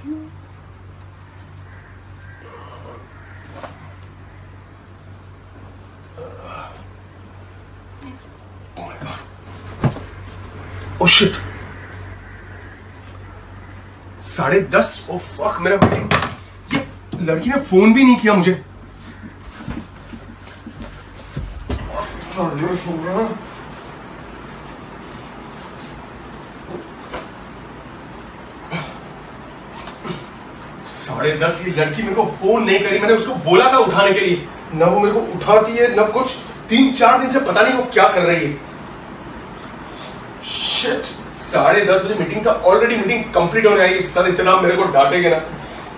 you. Oh my God. Oh shit. 10:30. Oh fuck, मेरा meeting. ये लड़की ने फोन भी नहीं किया मुझे। नहीं सुन रहा। 10:30 ये लड़की मेरे को फोन नहीं करी। मैंने उसको बोला था उठाने के लिए, ना वो मेरे को उठाती है ना कुछ। 3-4 दिन से पता नहीं वो क्या कर रही है। शिट, 10:30 बजे मीटिंग था। ऑलरेडी मीटिंग कंप्लीट होने आई। सर इतना मेरे को डांटेगे ना।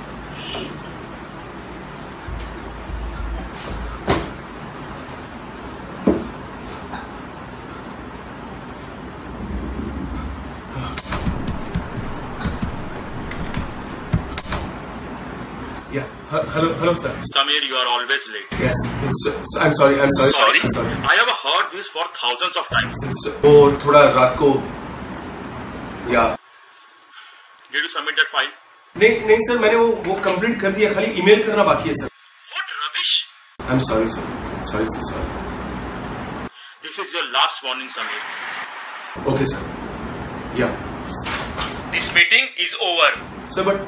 Hello, sir. Samir, you are always late. Yes, I'm sorry. Sorry? I have heard this for thousands of times. वो थोड़ा रात को, yeah. Did you submit that file? नहीं सर, मैंने वो कंप्लीट कर दिया। खाली ईमेल करना बाकी है sir. What rubbish! I'm sorry, sir. Sorry. This is your last warning, Samir. Okay, sir. Yeah. This meeting is over. Sir, but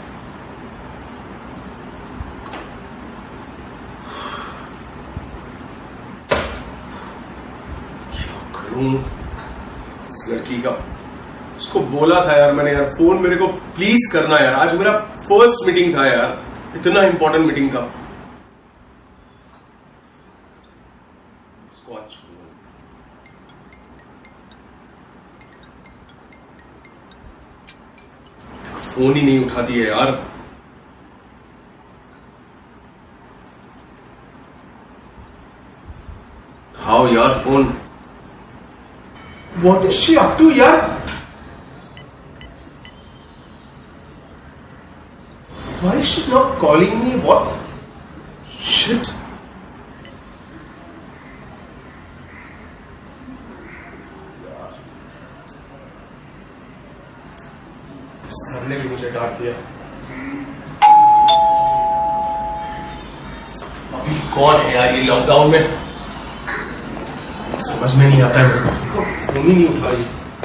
इस लड़की का, उसको बोला था यार मैंने, यार फोन मेरे को प्लीज करना यार। आज मेरा फर्स्ट मीटिंग था यार, इतना इंपॉर्टेंट मीटिंग था। उसको आज फोन ही नहीं उठाती है यार। हाउ यार phone. What is she up to, yaar? Why is she not calling me? What? Shit. Sir ने भी मुझे डांट दिया। अभी कौन है यार ये लॉकडाउन में? समझ में नहीं आता है मेरे को। फोन ही नहीं उठा रही।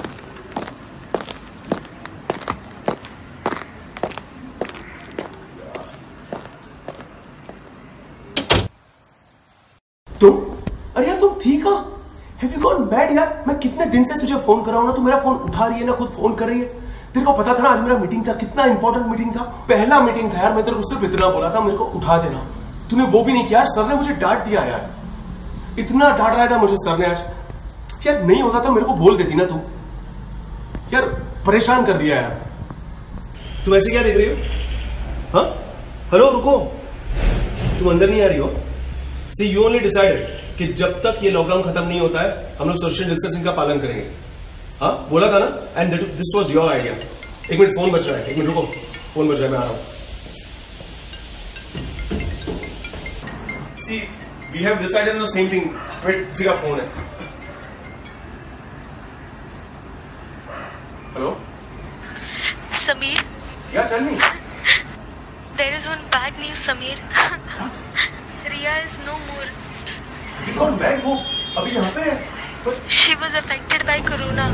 तुम? अरे यार तुम ठीक हो? Have you gone mad यार? मैं कितने दिन से तुझे फोन कर रहा हूं ना, तू मेरा फोन उठा रही है ना खुद फोन कर रही है। तेरे को पता था ना आज मेरा मीटिंग था, कितना इंपॉर्टेंट मीटिंग था, पहला मीटिंग था यार। मैं तेरे को सिर्फ इतना बोला था मेरे को उठा देना, तूने वो भी नहीं किया। सर ने मुझे डांट दिया यार, इतना डांट रहा है ना मुझे सर ने आज। यार नहीं होता तो मेरे को बोल देती ना तू। यार परेशान कर दिया यार। तुम ऐसे क्या देख रही हो? हाँ हेलो रुको, तुम अंदर नहीं आ रही हो? सी यू ओनली डिसाइडेड कि जब तक ये लॉकडाउन खत्म नहीं होता है हम लोग सोशल डिस्टेंसिंग का पालन करेंगे। हाँ बोला था ना, and this was your idea. एक मिनट फोन बज रहा है, एक मिनट रुको, फोन बज रहा है, मैं आ रहा हूं। See we have decided the same thing. Wait, किसी का फोन है। Hello Samir? Yeah, tell me. There is one bad news, Samir. Riya is no more. You got bad? वो अभी यहाँ पे है? She was affected by corona.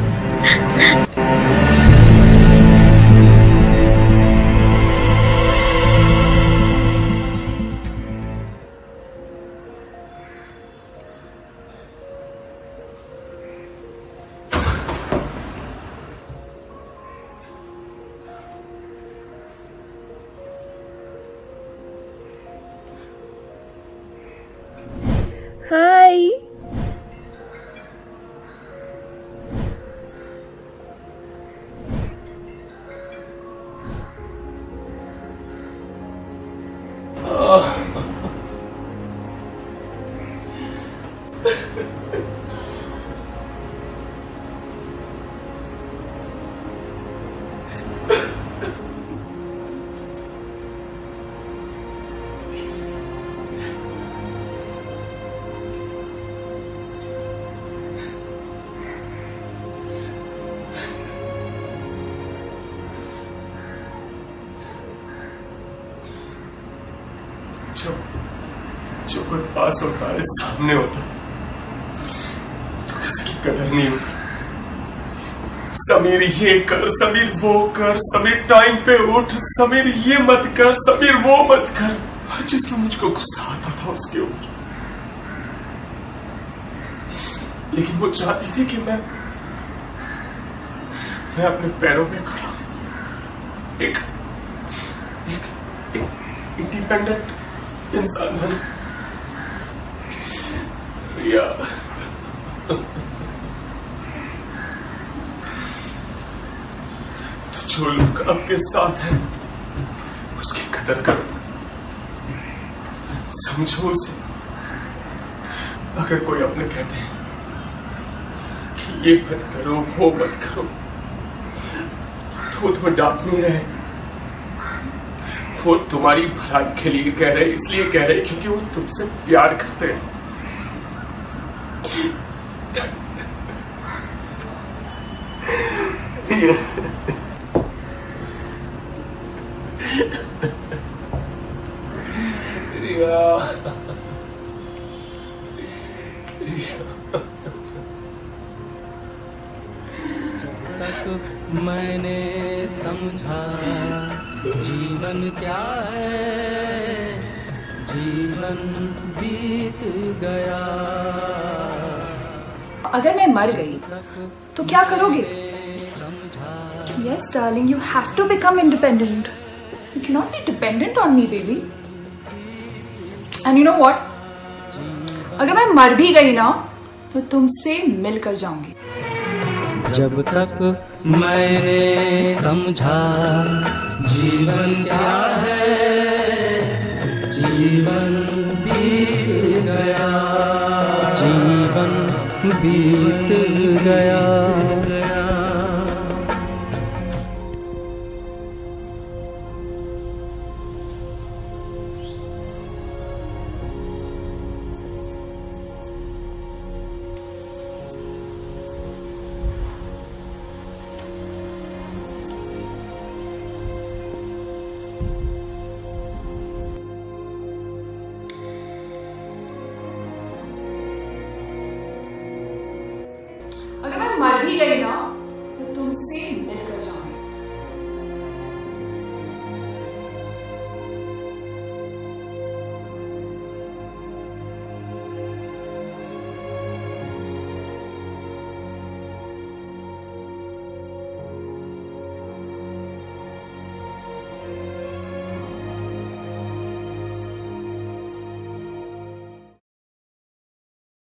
Hi. जो कोई पास होता है, सामने होता, तो किसी की कदर नहीं होती। समीर ये कर, समीर वो कर, समीर टाइम पे उठ, समीर ये मत कर, समीर वो मत कर। हर चीज में मुझको गुस्सा आता था उसके ऊपर, लेकिन वो चाहती थी कि मैं अपने पैरों में खड़ा, एक इंडिपेंडेंट इंसान बन। रिया, तो जो लोग आपके साथ हैं उसकी कदर करो, समझो उसे। अगर कोई अपने कहते हैं कि ये मत करो, वो मत करो, तो वो तुम्हें डांट नहीं रहे, वो तुम्हारी भलाई के लिए कह रहे, इसलिए कह रहे क्योंकि वो तुमसे प्यार करते हैं। रिया, मैंने समझा जीवन क्या है, जीवन बीत गया। अगर मैं मर गई तो क्या करोगे? Yes, darling, you have to become independent. You cannot be dependent on me, baby. And you know what? अगर मैं मर भी गई ना तो तुमसे मिलकर जाऊंगी। जब तक मैंने समझा जीवन क्या है, जीवन बीत गया, जीवन बीत गया।